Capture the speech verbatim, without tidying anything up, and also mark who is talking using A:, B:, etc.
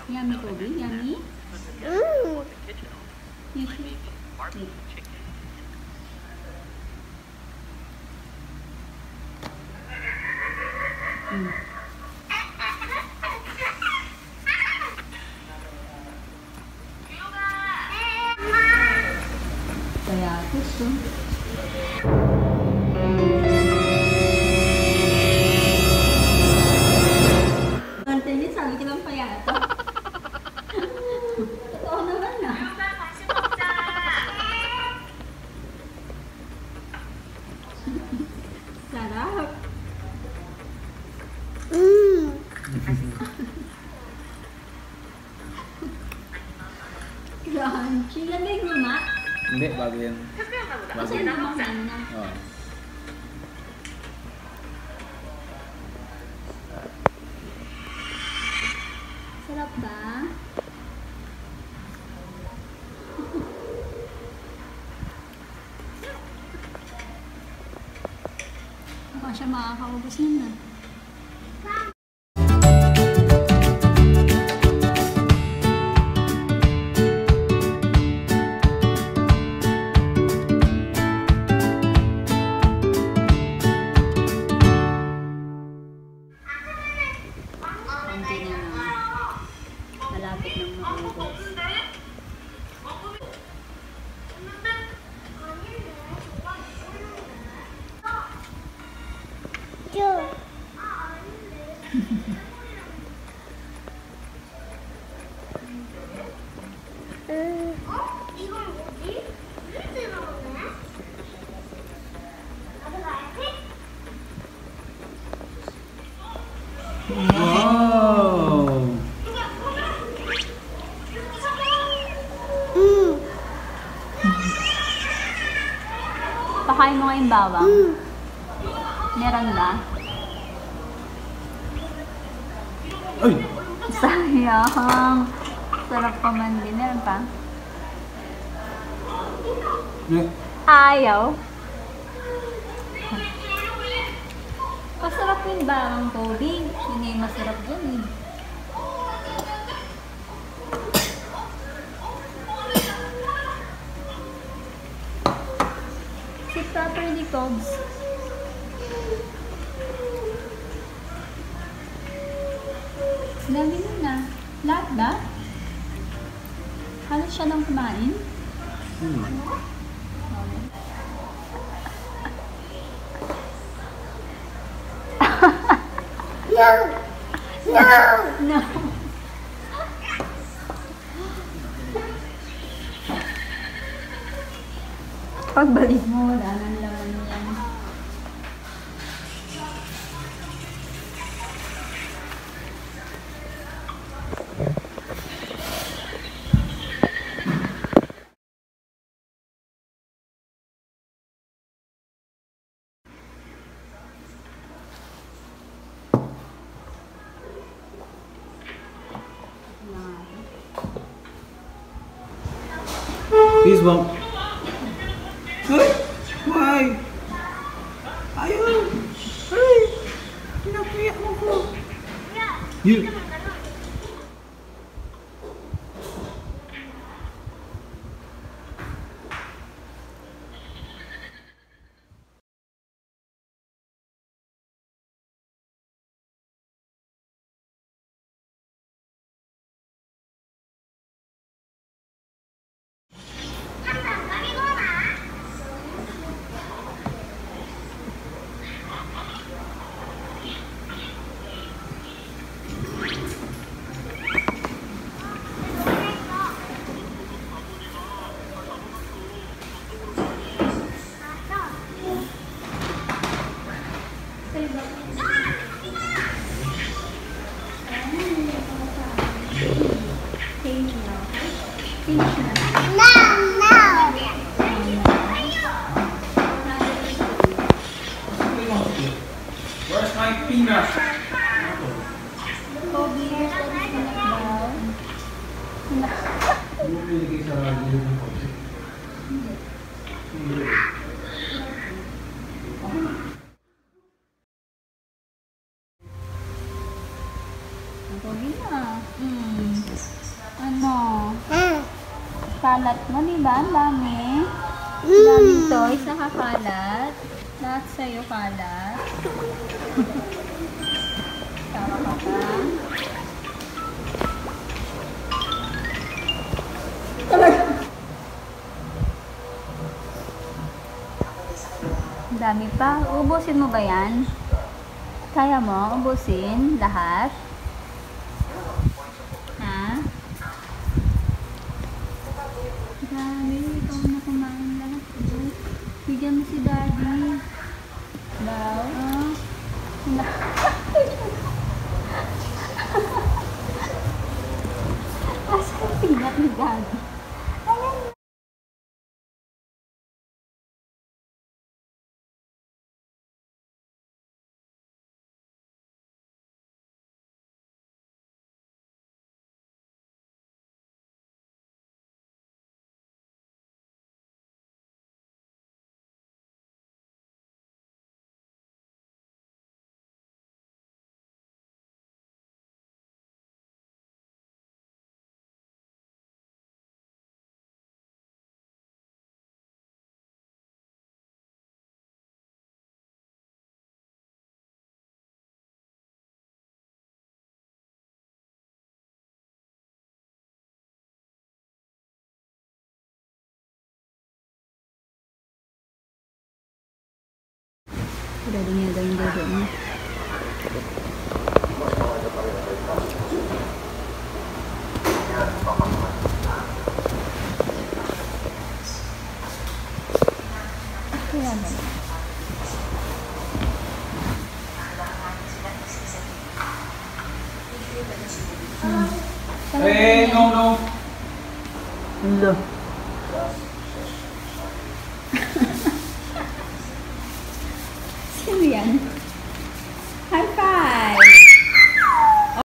A: Yummy, Kobe. Yummy.
B: Mm.
A: Yes. Wait. Mm. Kaya gusto. Antenya, sabi ko lang pa yata. Totoo naman na. Sarap.
B: Mm.
A: Crunchy. Lagay mo, Ma.
C: Hindi, bago yan. Bago
A: Kasi
C: yan.
A: naman na.
C: Oh.
A: Sarap ba? Baka siya makakaubos nun na. Konti na lang. Malapit ng maubos.
B: Joe. 음. 어? 이건 뭐지? 냄새 나오네? 나도 가야지?
C: Wow!
B: 음.
A: Pakain mo nga yung bawang.
B: 음.
A: Meron ba?
C: Ay!
A: Sayang. Sarap pa man din. Meron pa?
C: Ne-
A: Ayaw. Masarap yung bawang, Kobe. Yun yung masarap dun eh. Sit properly, Cobs. Dami nun na. Lahat ba? Halos siya nang kumain?
C: Hmm.
B: No. No.
A: No. Pagbalik mo, wala nang laman yan.
C: Please, Mom. Hey! Why? Ayaw! Hey! Pinapiyak mo ko. You. Where's my peanut?
A: Kobe, here's the peanut daw. Kobe na. Hmm. Ano?
B: Ah.
A: Kalat mo, di ba? Ang dami. Ang
B: Mm.
A: daming toys nakakalat. Lahat sa'yo kalat. Tawa ka pa. Ang dami pa. Ubusin mo ba yan? Kaya mo? Ubusin? Lahat? Ha? Dami. Ikaw na kumain lahat. Bigyan mo si Daddy. Daw? Ah. Asa yung pinat ni Daddy? Ayan. Daddy niya gawin dodo niya. Kaya na. Hmm.
C: Eh, no, no.
A: Hello.